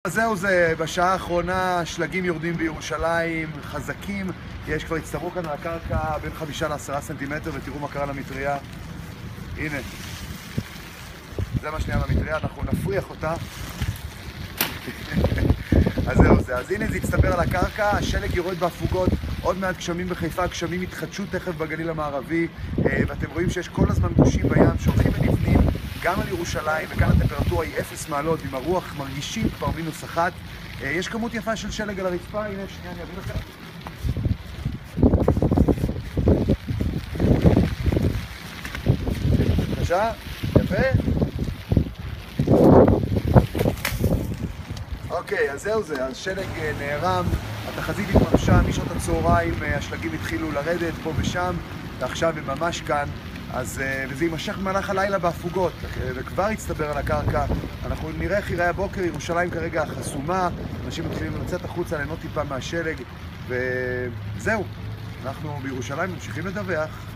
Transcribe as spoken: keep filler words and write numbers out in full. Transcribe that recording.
זהו זה, בשעה האחרונה שלגים יורדים בירושלים, חזקים. יש כבר הצטברו כאן על הקרקע בין חמישה לעשרה סנטימטר, ותראו מה קרה למטריה. הנה, זה מה שנהיה למטריה, אנחנו נפריח אותה. אז זהו זה, אז הנה זה הצטבר על הקרקע, השלג יורד בהפוגות, עוד מעט גשמים בחיפה, גשמים יתחדשו תכף בגליל המערבי, ואתם רואים שיש כל הזמן גושים בים שהולכים ונבנים גם על ירושלים, וכאן הטמפרטורה היא אפס מעלות, עם הרוח מרגישים כבר מינוס אחת. יש כמות יפה של שלג על הרצפה, הנה שנייה אני אביא לכם. בבקשה, יפה. אוקיי, אז זהו זה, השלג נערם, התחזית התממשה, משעות הצהריים השלגים התחילו לרדת פה ושם, ועכשיו הם ממש כאן. אז, וזה יימשך במהלך הלילה בהפוגות, וכבר הצטבר על הקרקע. אנחנו נראה איך ייראה הבוקר, ירושלים כרגע חסומה, אנשים מתחילים לצאת החוצה, ליהנות טיפה מהשלג, וזהו, אנחנו בירושלים ממשיכים לדווח.